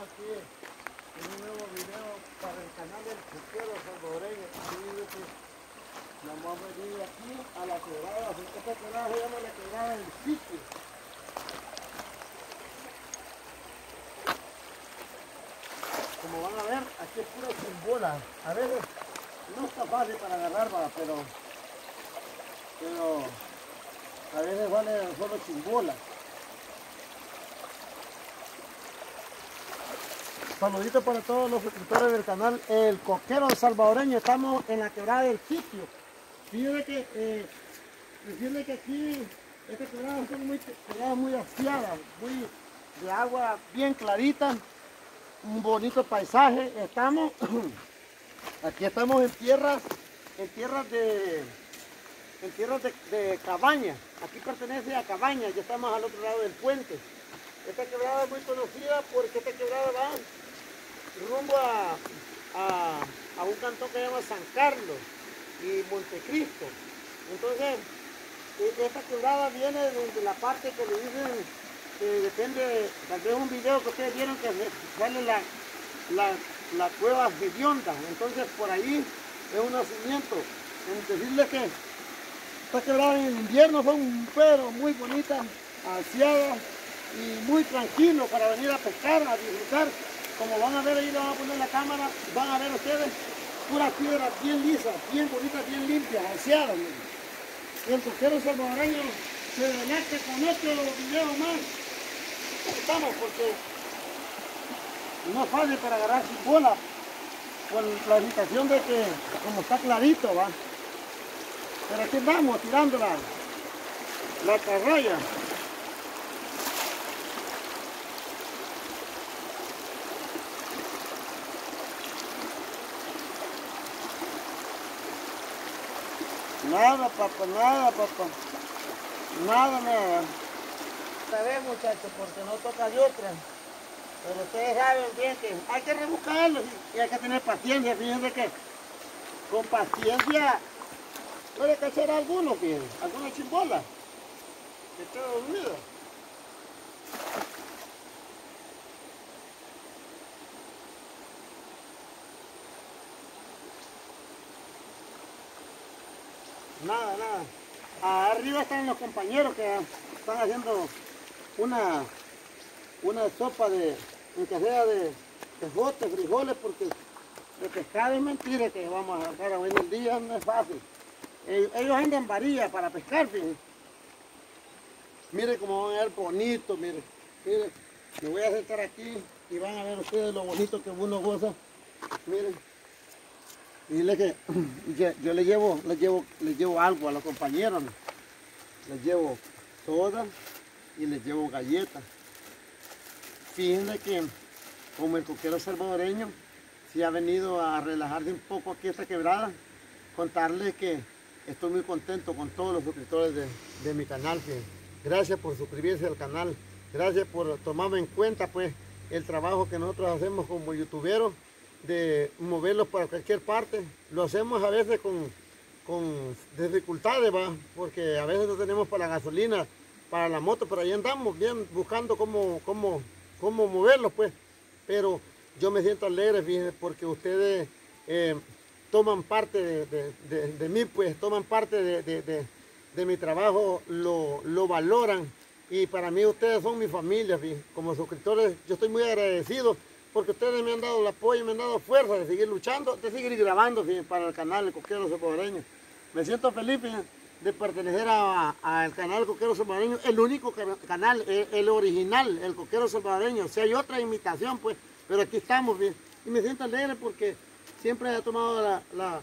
aquí en un nuevo video para el canal del Coquero Salvadoreño. Nos vamos a venir aquí a la quebrada. Esta quebrada se llama la quebrada del sitio. Como van a ver, aquí es pura chimbola. A veces no está fácil para agarrar, pero a veces vale solo chimbola. Saluditos para todos los suscriptores del canal El Coquero Salvadoreño. Estamos en la quebrada del sitio. Fíjense que aquí esta quebrada es muy aseada, muy de agua bien clarita, un bonito paisaje. Aquí estamos en tierras de Cabaña. Aquí pertenece a Cabaña, ya estamos al otro lado del puente. Esta quebrada es muy conocida porque esta quebrada va rumbo a un cantón que se llama San Carlos y Montecristo. Entonces, esta quebrada viene desde la parte que le dicen, que depende, tal vez un video que ustedes vieron que sale la cueva hedionda. Entonces, por ahí es un nacimiento. Decirles que esta quebrada en el invierno son pero muy bonitas, aseadas y muy tranquilo para venir a pescar, a disfrutar. Como van a ver, ahí le van a poner la cámara, van a ver ustedes puras piedras bien lisas, bien bonitas, bien limpias, aseadas. Y el Coquero Salvadoreño se deleite con otro video más. Estamos porque no es fácil para agarrar sin bola, con la indicación de que como está clarito, va. Pero aquí vamos tirando la carraya. Nada, papá, nada, papá. Nada. Esta vez, muchachos, porque no toca de otra. Pero ustedes saben bien que hay que rebuscarlo y hay que tener paciencia. Fíjense que con paciencia puede cachar algunos, fíjense, alguna chimbola que esté dormido. Nada. Arriba están los compañeros que están haciendo una sopa de tejotes, frijoles, porque de pescado es mentira que vamos a sacar hoy en el día, no es fácil. Ellos andan varillas para pescar, fíjense. Mire cómo van a ver bonito, mire. Me voy a sentar aquí y van a ver ustedes lo bonito que uno goza. Miren. Y dile que yo les llevo algo a los compañeros, ¿no? Les llevo soda y les llevo galletas. Fíjense que como el Coquero Salvadoreño se ha venido a relajarse un poco aquí esta quebrada, contarles que estoy muy contento con todos los suscriptores de mi canal. Gracias por suscribirse al canal, gracias por tomarme en cuenta pues el trabajo que nosotros hacemos como youtuberos, de moverlos para cualquier parte. Lo hacemos a veces con dificultades, ¿va? Porque a veces no tenemos para la gasolina, para la moto, pero ahí andamos bien buscando cómo moverlos, pues. Pero yo me siento alegre, fíjense, porque ustedes toman parte de mí, pues, toman parte de mi trabajo, lo valoran. Y para mí ustedes son mi familia, fíjense. Como suscriptores yo estoy muy agradecido, porque ustedes me han dado el apoyo, me han dado fuerza de seguir luchando, de seguir grabando, fíjense, para el canal El Coquero Salvadoreño. Me siento feliz, fíjense, de pertenecer al canal El Coquero Salvadoreño, el único canal, el original, El Coquero Salvadoreño. Si hay otra imitación, pues, pero aquí estamos, fíjense. Y me siento alegre porque siempre ha tomado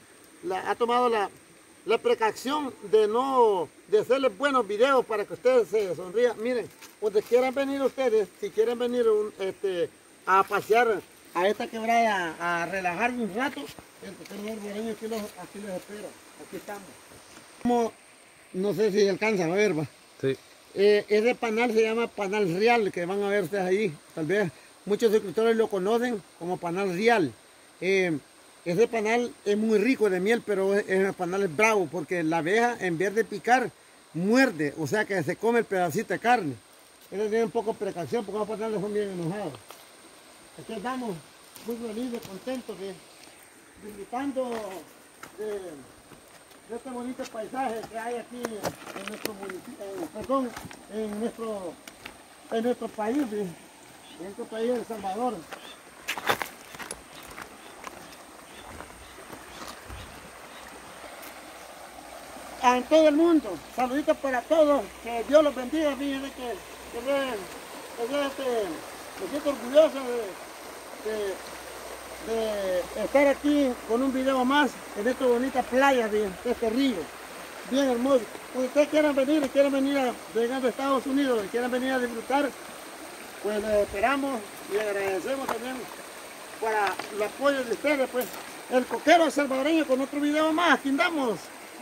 la precaución de hacerles buenos videos para que ustedes se sonrían. Miren, donde quieran venir ustedes, si quieren venir a pasear a esta quebrada, a relajar un rato, el Coquero Salvadoreño aquí los espera. Aquí estamos. No sé si alcanzan a ver, va. Sí. Ese panal se llama panal real, que van a ver ustedes ahí. Tal vez muchos suscriptores lo conocen como panal real. Ese panal es muy rico de miel, pero el panal es bravo porque la abeja, en vez de picar, muerde, o sea que se come el pedacito de carne. Ellos tienen un poco de precaución porque los panales son bien enojados. Aquí estamos muy felices, contentos disfrutando de este bonito paisaje que hay aquí en nuestro municipio, en nuestro país, en nuestro país de El Salvador. En todo el mundo, saluditos para todos, que Dios los bendiga, fíjense me siento orgulloso de estar aquí con un video más en esta bonita playa de este río, bien hermoso. Si ustedes quieren venir llegando a Estados Unidos y quieren venir a disfrutar, pues les esperamos y agradecemos también para el apoyo de ustedes, pues. El coquero salvadoreño con otro video más, aquí andamos.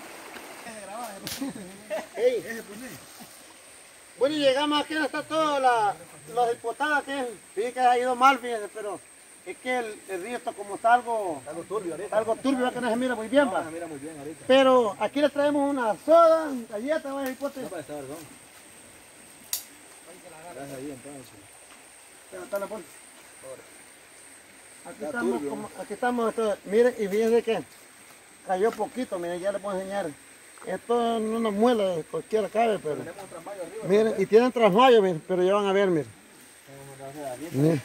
Hey. Bueno, y llegamos aquí, está toda las hipotadas que sí que ha ido mal, fíjense, pero es que el río está como está algo turbio ahorita. Algo turbio, que no se mira muy bien, no se mira muy bien ahorita. Pero aquí les traemos una soda, galleta, ¿va, hipote? No, para estar, perdón. Gracias ahí entonces. Pero está la bolsa. Aquí estamos, miren, y fíjense que cayó poquito, miren, ya les voy a enseñar. Esto no nos muela, cualquiera cabe, pero miren, y tienen trasmayo, miren, pero ya van a ver, miren. Miren.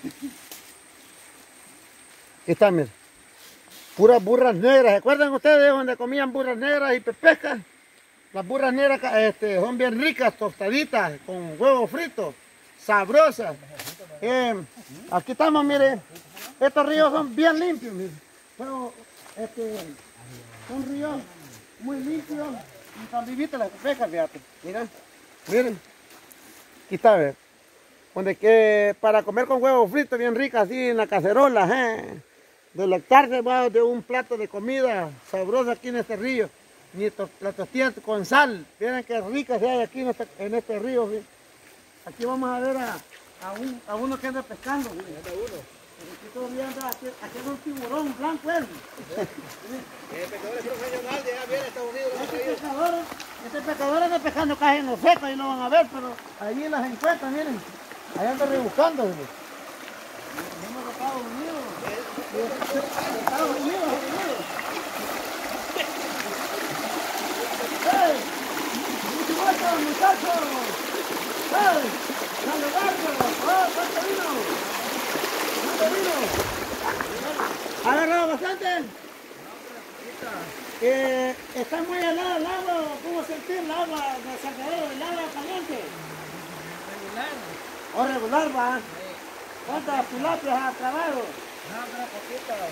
Aquí está, miren. Puras burras negras. ¿Se acuerdan ustedes donde comían burras negras y pepecas? Las burras negras son bien ricas, tostaditas, con huevos fritos, sabrosas. Aquí estamos, miren. Estos ríos son bien limpios, miren. Pero, son ríos muy limpios y también viste las pepecas, fíjate. Miren, miren. Aquí está, ¿ves? Donde que para comer con huevos fritos bien ricas así en la cacerola, delectarse de un plato de comida sabrosa aquí en este río. Y la tortilla con sal, miren qué ricas hay aquí en este río. ¿sí? Aquí vamos a ver a uno que anda pescando. ¿sí? Aquí todavía anda haciendo un tiburón blanco él. El pescador es profesional, ya viene a Estados Unidos. Este pescador anda pescando casi en los secos, ahí lo van a ver, pero allí las encuentran, miren. Ahí anda rebuscando. Venimos de Estados Unidos. De Estados Unidos. ¡Hey! ¡Muchachos, muchachos! ¡Hey! ¡Dale largo! ¡Oh, cuánto vino! ¿Cuánto vino? ¿Ha agarrado bastante? ¿Está muy helada el agua? ¿Cómo sentir el agua de Salvador? ¿El agua caliente? Regular. ¿O regular, va? Sí. ¿Cuántas tilapias ha trabado? No, pero poquitas.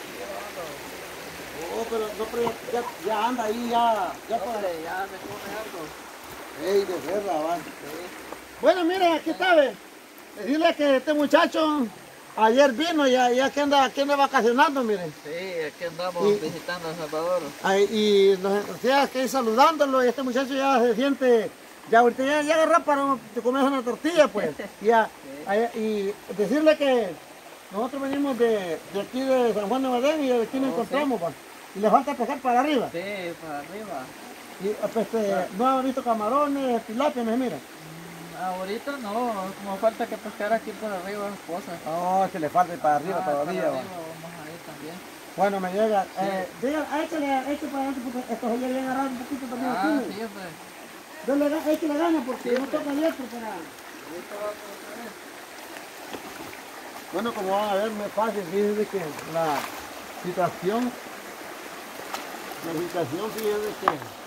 Oh, pero ya anda ahí, ya me come algo. Ey, de verdad, va. Sí. Bueno, miren, aquí está, ve. Decirle que este muchacho ayer vino y aquí anda vacacionando, miren. Sí, aquí andamos visitando a Salvador. Y nos decía que saludándolo, y este muchacho ya se siente, ya ahorita ya agarró para comer una tortilla, pues. Y decirle que nosotros venimos de aquí de San Juan de Badén y de aquí nos encontramos, sí. Y le falta pescar para arriba. Sí, para arriba. Y pues, no han visto camarones, tilapia, mira. Ahorita no, como falta que pescar aquí por arriba cosas. Oh, que le falta para arriba todavía. Para arriba, vamos a ir también. Bueno, me llega. Sí. Échale para adelante porque esto se llega a agarrar un poquito también. Sí, pues. Échale ganas porque sí, no toca diestro para. Bueno, como van a ver, no es fácil, fíjense que la situación, fíjense que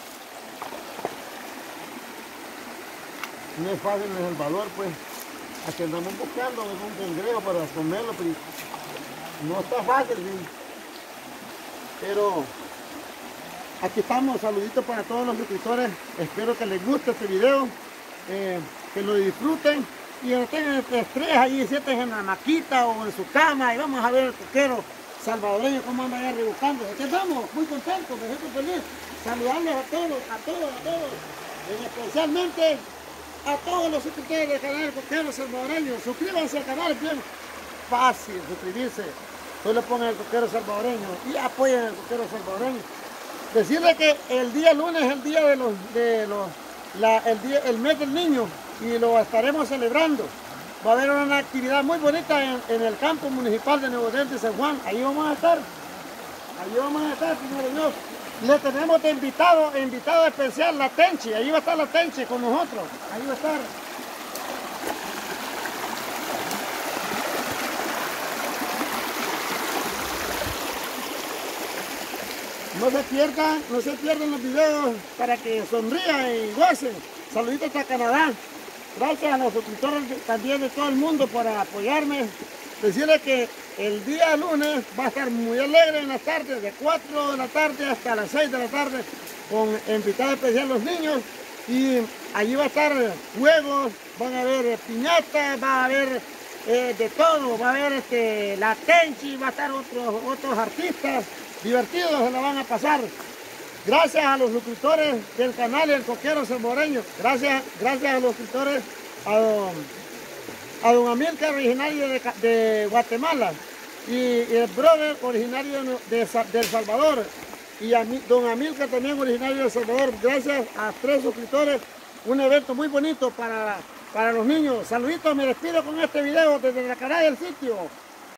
no es fácil en El Salvador, pues. Aquí andamos buscando un cangrejo para comerlo, pero no está fácil, ¿sí? Pero aquí estamos, saluditos para todos los suscriptores. Espero que les guste este video, que lo disfruten y no tengan estrés ahí, sienten en la maquita o en su cama y vamos a ver el coquero salvadoreño cómo anda allá rebuscando. Aquí estamos, muy contentos, me siento feliz. Saludarles a todos, especialmente a todos los suscriptores del canal Coquero Salvadoreño. Suscríbanse al canal, es bien fácil suscribirse. Solo pongan el Coquero Salvadoreño y apoyen el Coquero Salvadoreño. Decirle que el día lunes es el día el mes del niño y lo estaremos celebrando. va a haber una actividad muy bonita en el campo municipal de Nuevo Oriente, San Juan. Ahí vamos a estar. Ahí vamos a estar, primero Dios. Le tenemos de invitado especial, la Tenchi. Ahí va a estar la Tenchi con nosotros. Ahí va a estar. No se pierdan los videos para que sonrían y gocen. Saluditos hasta Canadá. Gracias a los suscriptores también de todo el mundo por apoyarme. Decirles que el día lunes va a estar muy alegre en la tarde, de 4 de la tarde hasta las 6 de la tarde, con invitados especiales los niños. Y allí va a estar juegos, van a haber piñatas, va a haber de todo, va a haber la Tenchi, va a estar otros artistas divertidos, se la van a pasar. Gracias a los suscriptores del canal El Coquero Salmoreño, gracias a los suscriptores, a don Amílcar, originario de Guatemala, y el brother originario de El Salvador, y a don Amílcar también originario de El Salvador. Gracias a 3 suscriptores, un evento muy bonito para los niños. Saluditos, me despido con este video desde la cara del sitio.